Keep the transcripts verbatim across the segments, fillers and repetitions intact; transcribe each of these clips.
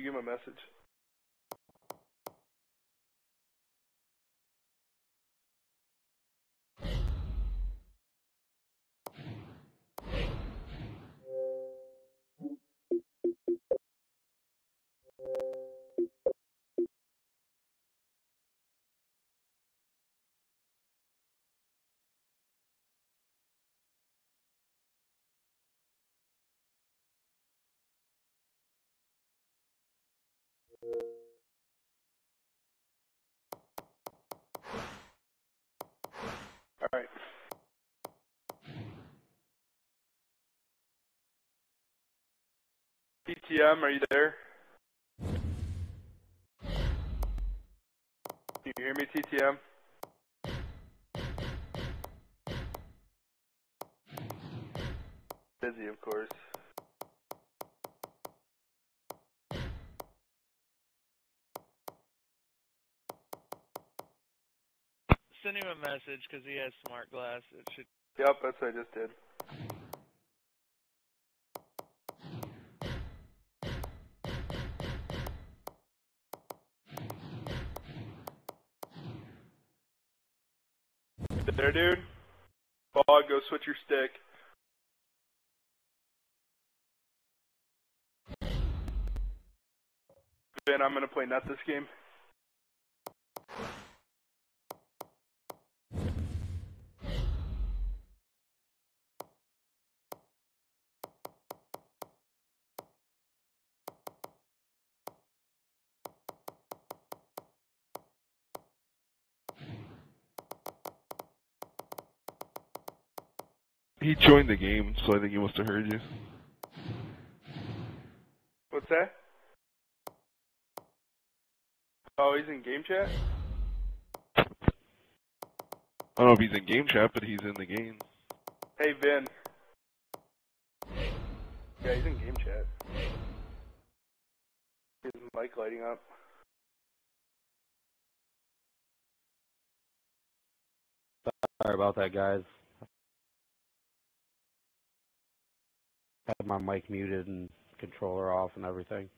give him a message. All right. T T M, are you there? Can you hear me, T T M? Busy, of course. Send him a message because he has smart glass. It should. Yep, that's what I just did. There, dude. Bog, go switch your stick. Ben, I'm gonna play net this game. He joined the game, so I think he must have heard you. What's that? Oh, he's in game chat? I don't know if he's in game chat, but he's in the game. Hey, Vin. Yeah, he's in game chat. His mic lighting up. Sorry about that, guys. Had my mic muted and controller off and everything.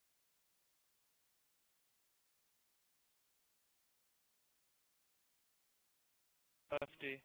Lefty.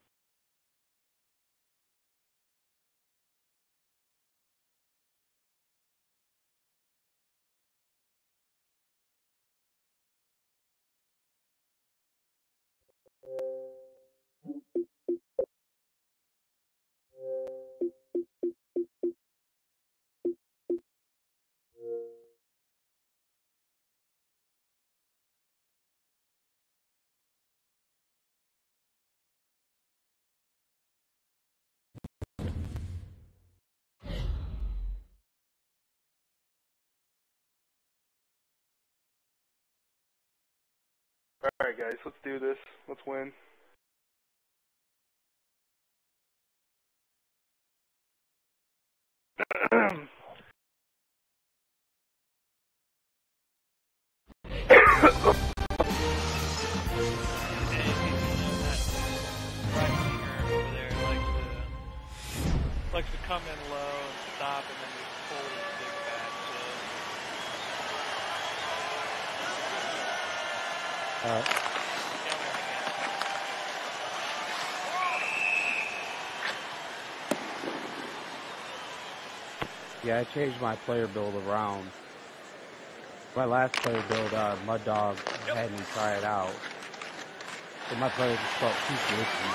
Alright, guys, let's do this. Let's win. Likes to come in low and stop and then just pull his big fat shit. Alright. Yeah, I changed my player build around. My last player build, uh, Mud Dog had me try it out. So my player just felt too glitchy.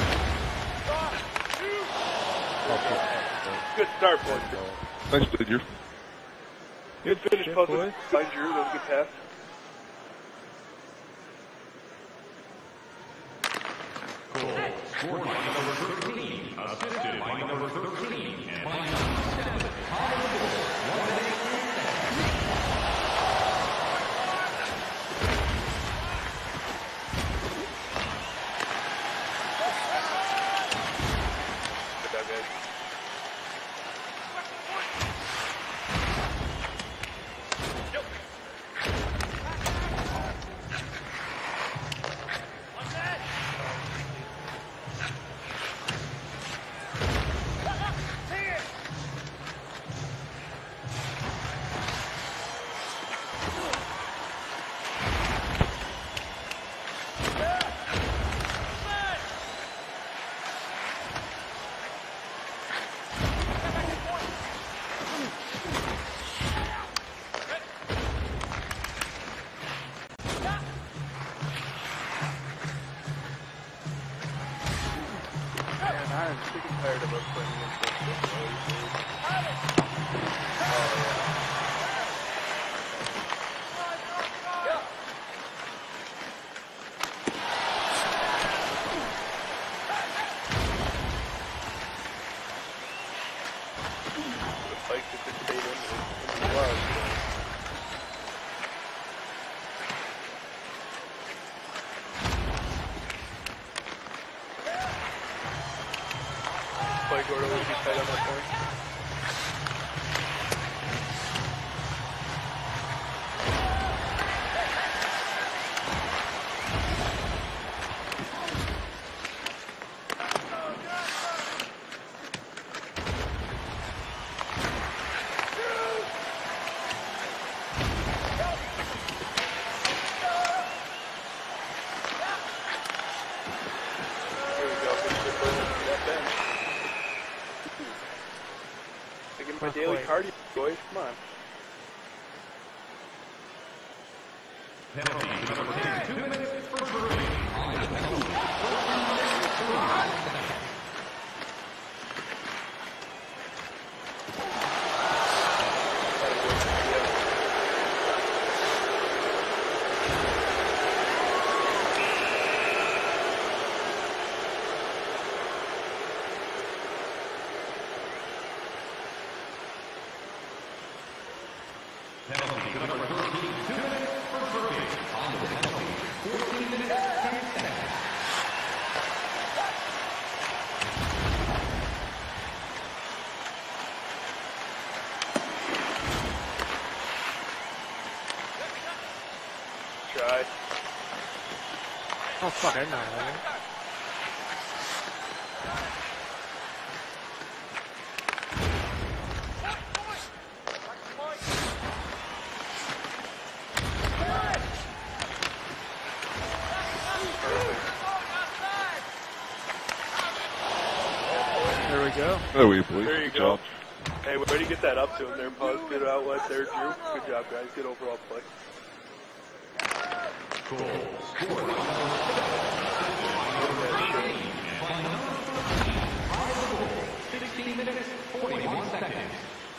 Good start, boys. Nice play, Drew. Good finish, Shit, puzzle. boys. By Drew, that was a good pass. Scored by number thirteen, assisted by number thirteen, and by number seven, top of the board, one eight. Good job, guys. Love. Play Gordo would be tight on that point. My daily cardio, boys. Come on. Penalty number ten, two minutes for Brady. Penalty number thirteen, two minutes for Brady. On the penalty, fourteen minutes, ten seconds. Try. Oh fuck, I know. There we go. There we please. There you Good go. job. Hey, way to get that up to him there, Puz. Good outlet there, Drew. Good job, guys. Good overall play. sixteen minutes, forty-one seconds.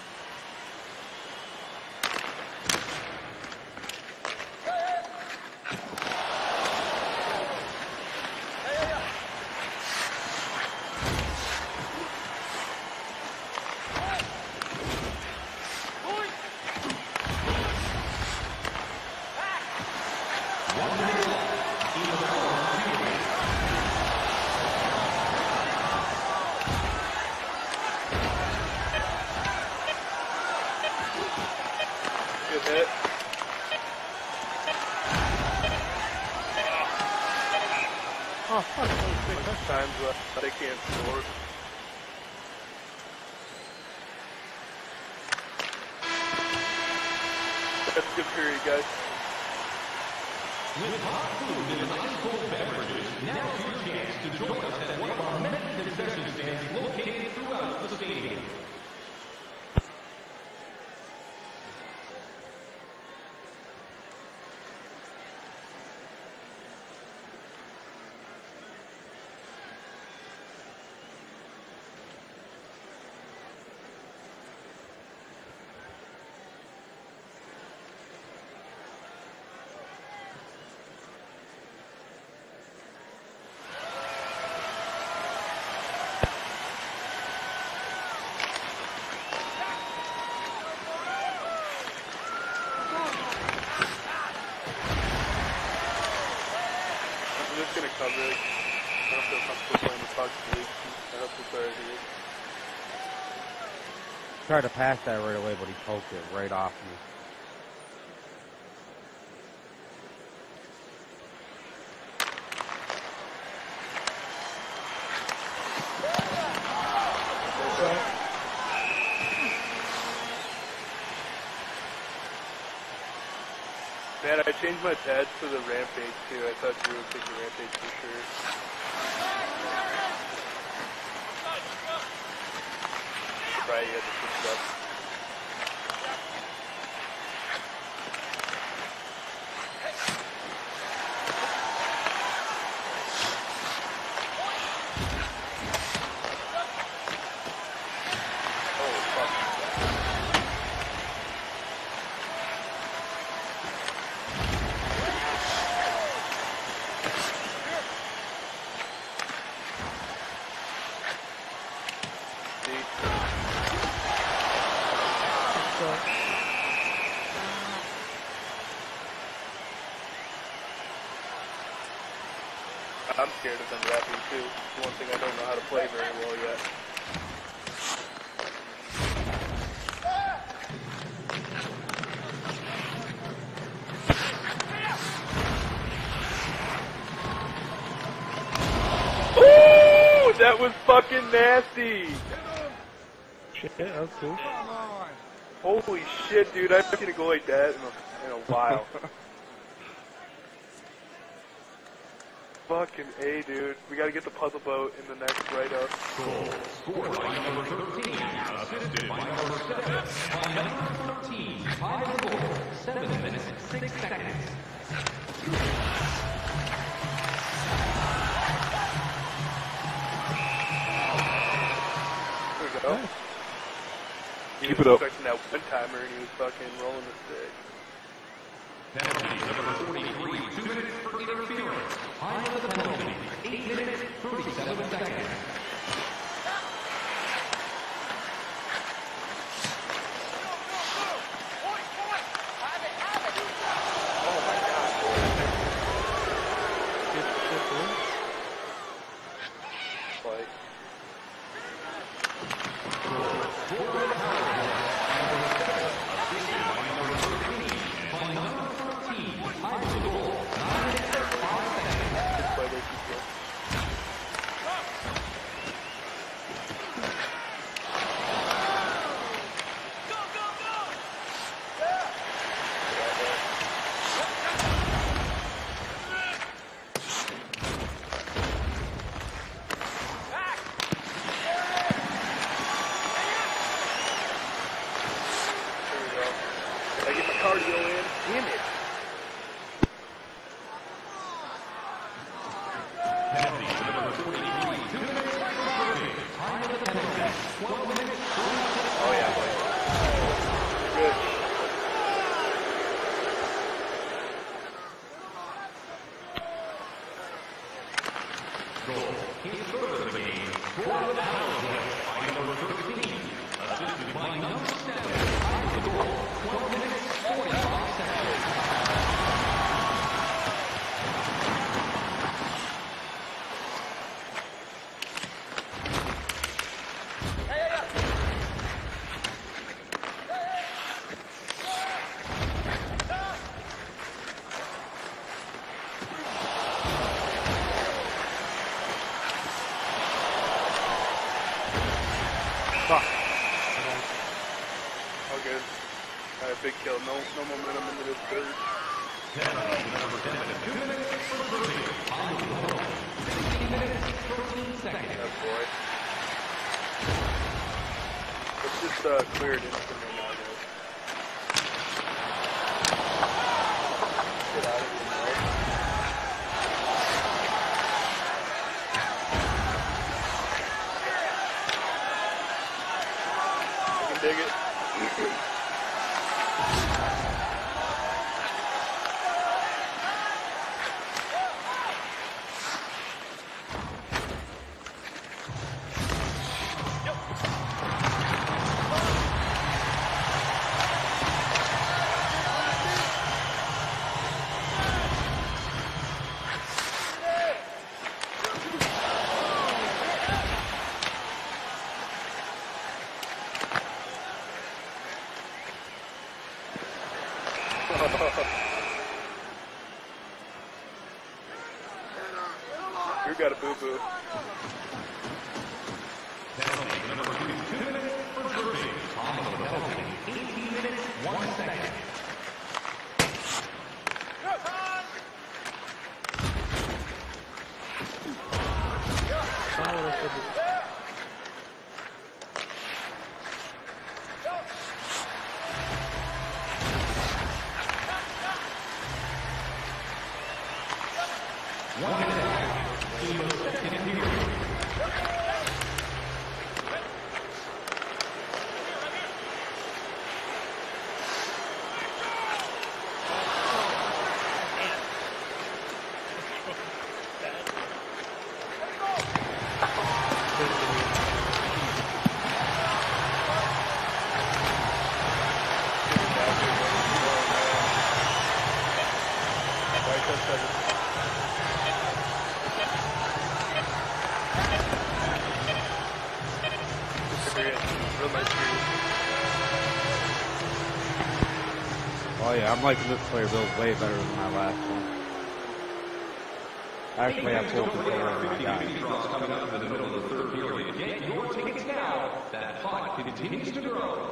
Good hit. Oh fuck, those big Times left, but they can't score. That's a good period, guys. With hot food and ice cold beverages, now's your chance to join us at one of our many concession stands located throughout the stadium. I'm just gonna cover it. I don't feel comfortable playing the puck, please. I hope it's already here. Tried to pass that right away, but he poked it right off me. Man, I changed my pads to the Rampage too. I thought Drew would pick the Rampage for sure. Right, you had to switch it up. Oh, fuck. See? I'm scared of them rapping too. It's one thing I don't know how to play very well yet. Ooh, that was fucking nasty. Shit, that was cool. Holy shit, dude! I haven't seen a goal like that in a, in a while. Fucking A, dude. We gotta get the puzzle boat in the next write-up. Scored by number thirteen, assisted by number seven, by number thirteen, final score, seven minutes, six seconds. There we go. He Keep was it up. expecting that one-timer and he was fucking rolling the stick. Penalty number forty-three, two minutes for interference. Time of the penalty, eight minutes, thirty-seven seconds. Oh my god. Like, it's by their people. There we go. I get my cardio in. Damn it. Penalty number forty-three, two minutes for thirty. Time of the penalty, twelve minutes, thirty-six. Oh yeah, boy. Good. Goal. His third of the game. Score the power play by number thirteen. Assisted by number seven. Time of the goal. twelve minutes, forty-five seconds. Fuck. All good. Alright, big kill. No, no momentum into this third. Penalty number ten. two minutes for thirty. Time of the penalty, sixteen minutes, thirteen seconds. That boy. Let's just uh, clear it in from right now, guys. Get out of here, I can dig it. You got a boo-boo. Penalty number two, two minutes for thirty. Time of the penalty, eighteen minutes, one second. One minute. Team of second period. Right, that's better. Oh yeah, I'm liking this player build way better than my last one. I actually have full control over my guy. Draws coming up in the middle of the third period. Get your tickets now. That clock continues to grow.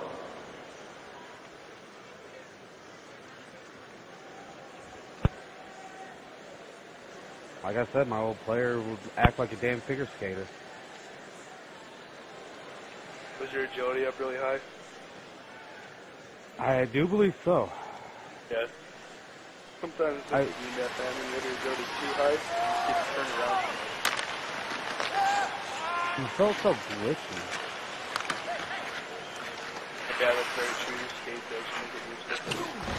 Like I said, my old player would act like a damn figure skater. Was your agility up really high? I do believe so. Yes. Sometimes I- it's mean that family when your agility too high, you just get turned around. He felt so glitchy. Yeah, that's very true. Skate does make it use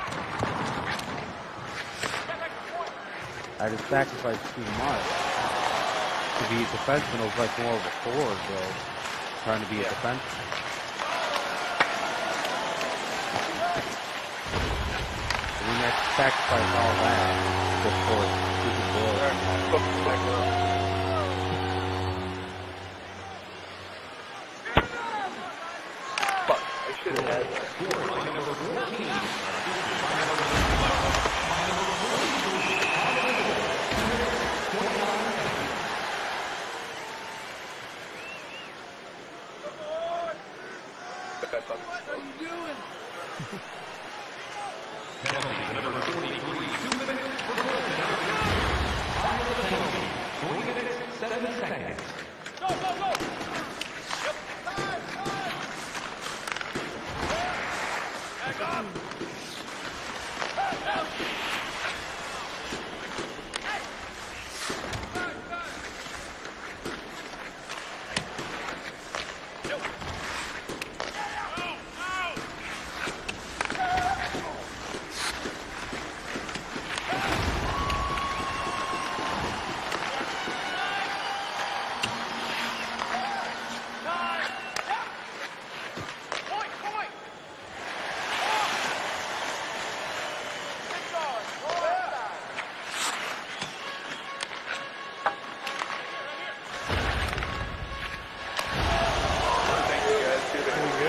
I just sacrificed too much. To be a defenseman, it was like more of a forward build. Trying to be a defenseman. I mean, I sacrificed all that just for a stupid build. Alright, back up. Fuck, I should have had that. But I thought it was Penalty number forty-three. Two minutes for goal. Under the penalty. Three minutes, seven seconds. Go, go, go! Back up! Thank you guys. Good.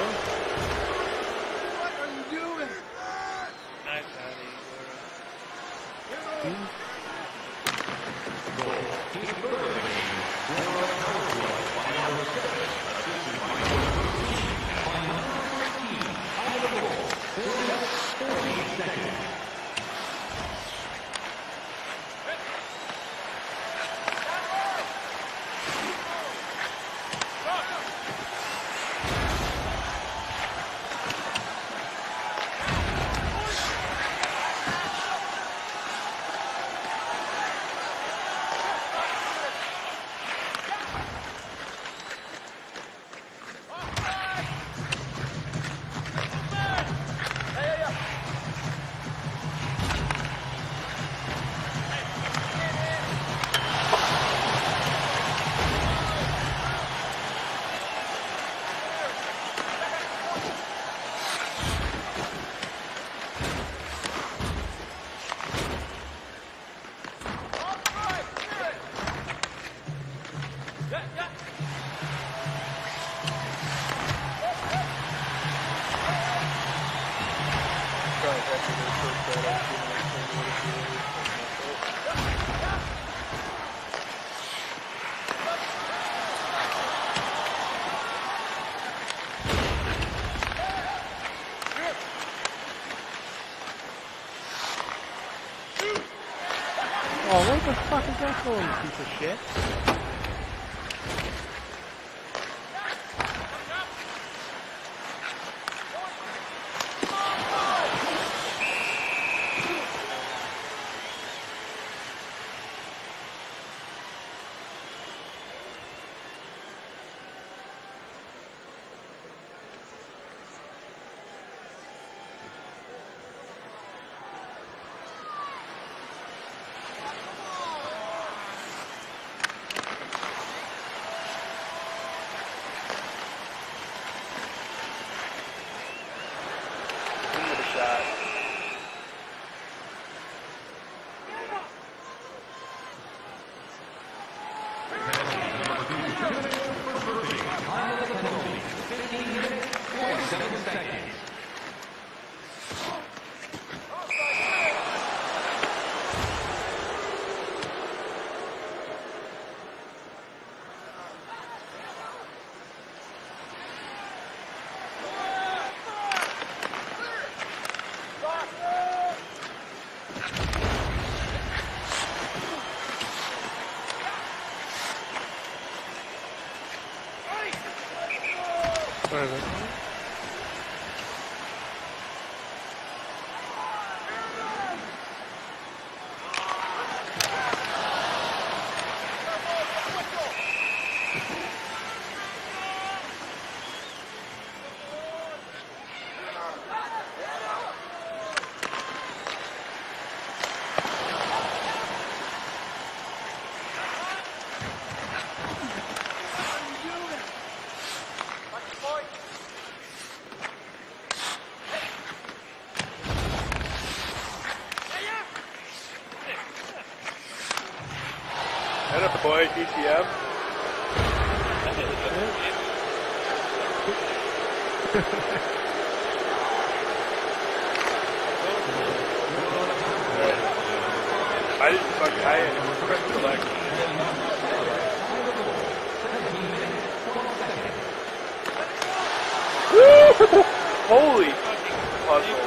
Nice, Eddie. Probably after their first set, I was doing everything Oh, what the fuck is that for, you piece of shit? Sorry about that. That a boy, D T M. I didn't fucking, I pressed select. Holy puzzle.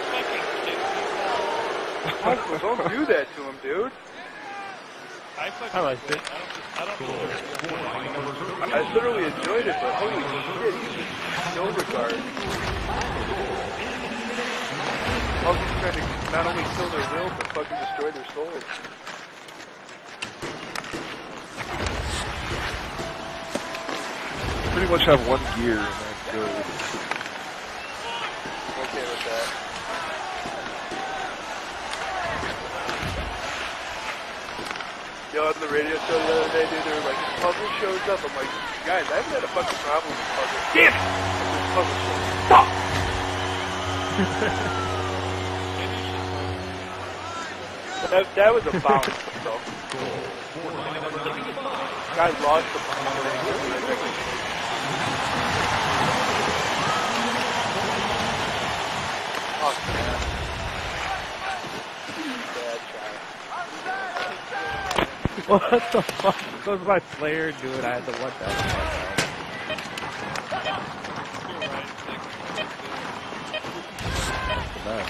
Puzzle, don't do that to him, dude. I fucking I liked it. I don't, I don't I literally enjoyed it, but holy shit, he's just no regard. All he's trying to not only kill their will, but fucking destroy their souls. Pretty much have one gear and that's good. I'm okay with that. Yo, on the radio show the other day, dude, they were like, this puzzle shows up. I'm like, guys, I haven't had a fucking problem with puzzle. Damn it! This puzzle shows up. Fuck! that, that was a bounce, though. Guy lost the puzzle. Oh, man. Bad try. What the fuck was my player doing? I had to what that fuck.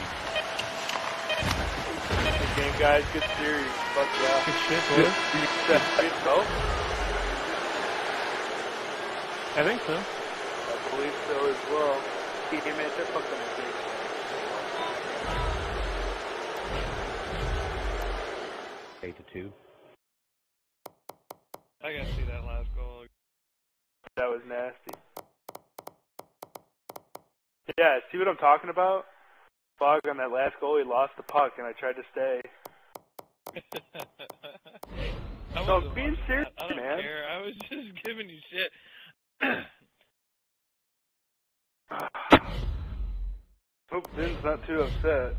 Good game, guys. Good series. Fuck yeah. Good shit, boys. Good vote? I think so. I believe so as well. He made that fucking mistake. Eight to two. I gotta see that last goal. That was nasty. Yeah, see what I'm talking about? Fog on that last goal, he lost the puck, and I tried to stay. I No, wasn't being watching serious, that. I don't man. care. I was just giving you shit. Hope Vin's not too upset.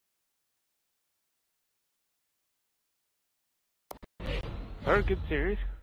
That was a good series.